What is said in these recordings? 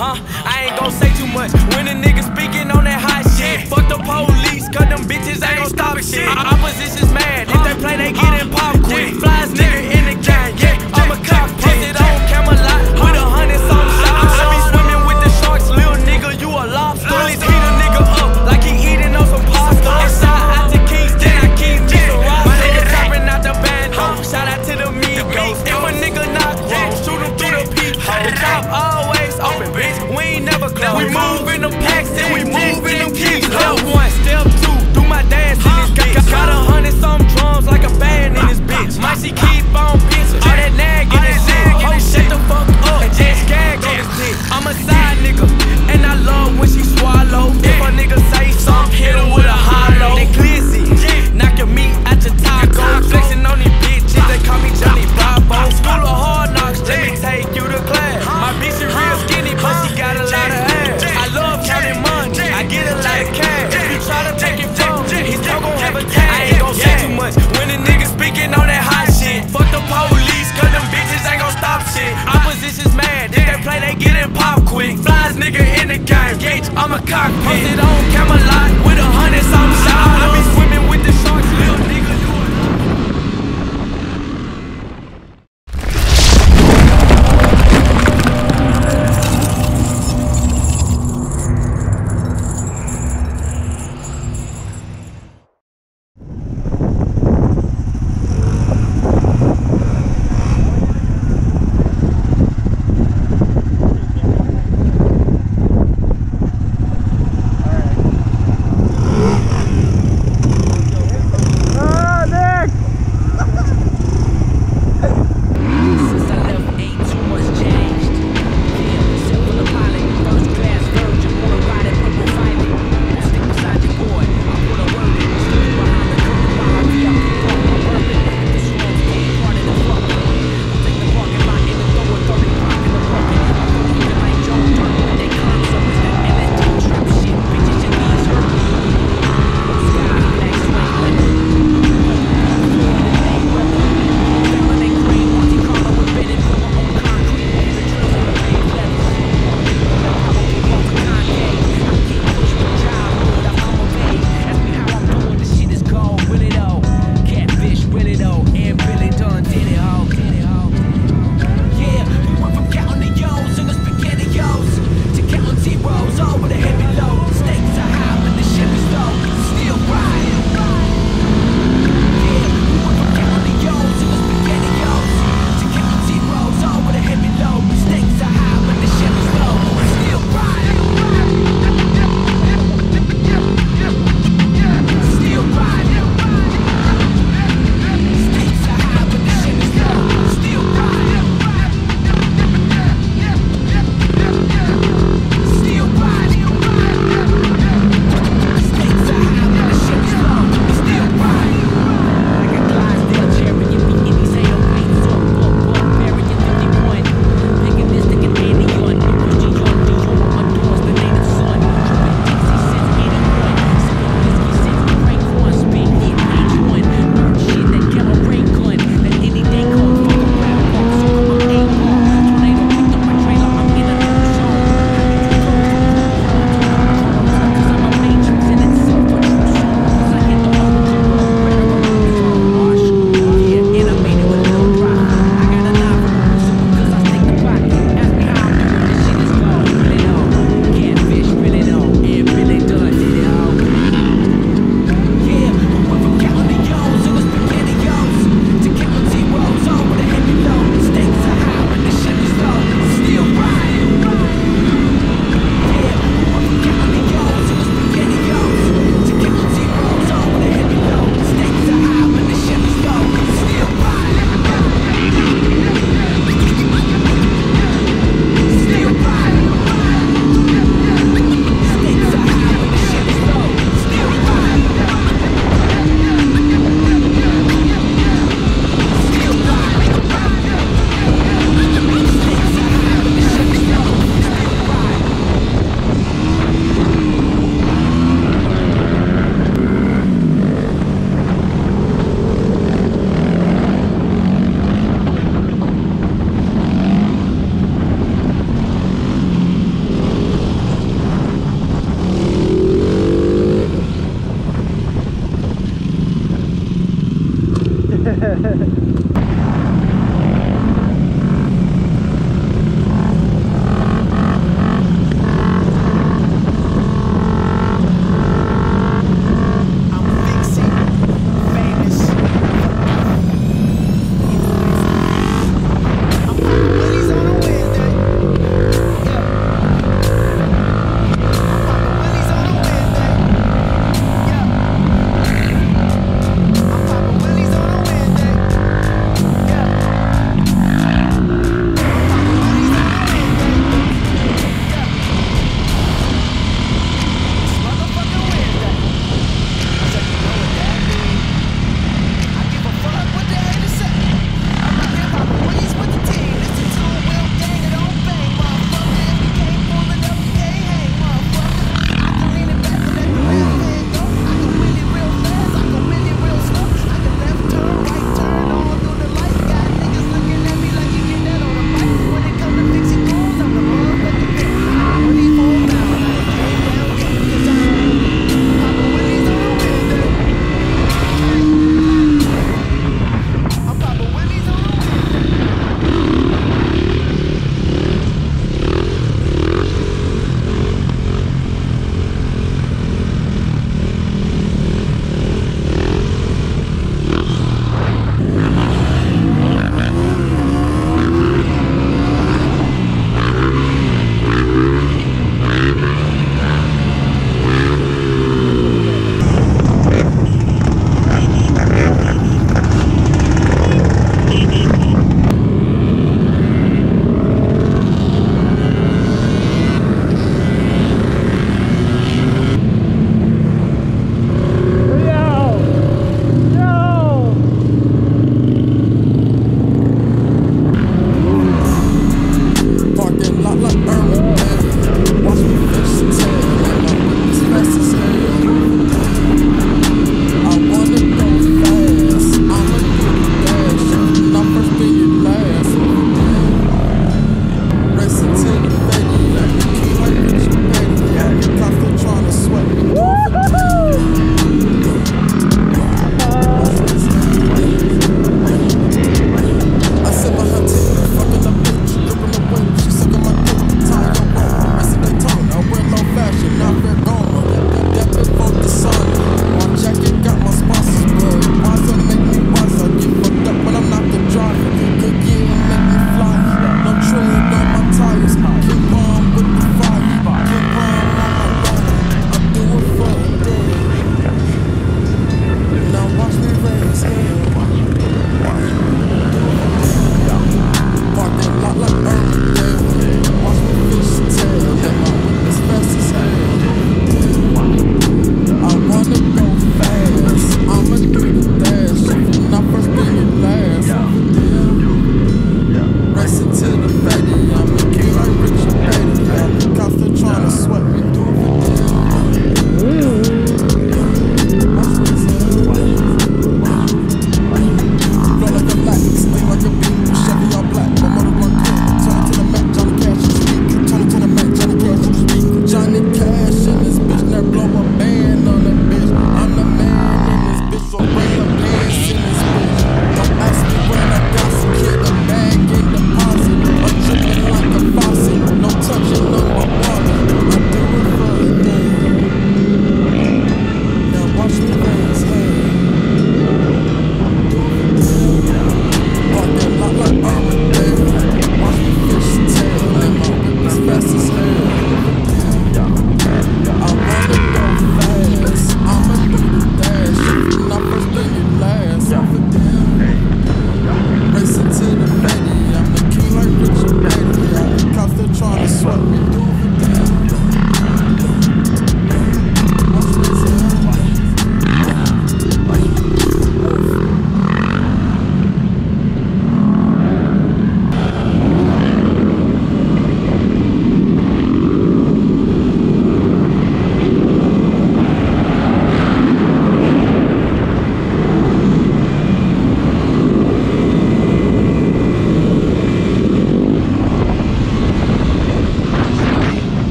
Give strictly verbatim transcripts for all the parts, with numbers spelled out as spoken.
huh? I ain't gon' say too much when a nigga speaking on that hot shit. Fuck the police, cause them bitches ain't gon' stop shit. Opposition's mad, if they play they get in pop quick. Flies nigga in the gang, yeah, I'm a cop. Posted on Camelot with a hundred some shots. I be swimming with the sharks, little nigga, you a lobster. Police beat a nigga up like he eating on some pasta. And shout out to Kingston, I keep me some rocks. My nigga chopping out the band, shout out to the Migos. If a nigga not wrong, shoot him through the peephole. Top always open, bitch, we ain't never close. We move in them packs and we move in them keys. Step one, step two, do my dance in this bitch. Got a hundred some drums like a band in this bitch. Might she keep on bitch, all that nag in this shit. Oh, shut the fuck up and just gag on this dick. I'm a side nigga, and I love when she swallow. If a nigga say something, hit him with a hollow. They glizzy, knock your meat out your taco. Flexing on these bitches, they call me Johnny Bravo. School of hard knocks, let me take you to class. My bitch is real skinny, but she got a lot of ass. I love counting money, I get a lot of cash. If you try to take it from me, he's still gon' have a tag. I ain't gon' say too much when a nigga speaking on that hot shit. Fuck the police, cause them bitches ain't gon' stop shit. Opposition's mad, if they play they get in pop quick. Flies nigga in the game, Gage, I'm a cockpit. Posted on Camelot with a hundred some shots. I be swimming with the sharks, little nigga, you a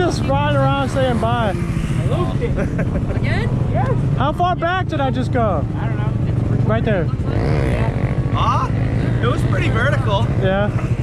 just riding around saying bye. Again? Yes. How far back did I just go? I don't know. Right there. Ah, it was pretty vertical. Yeah.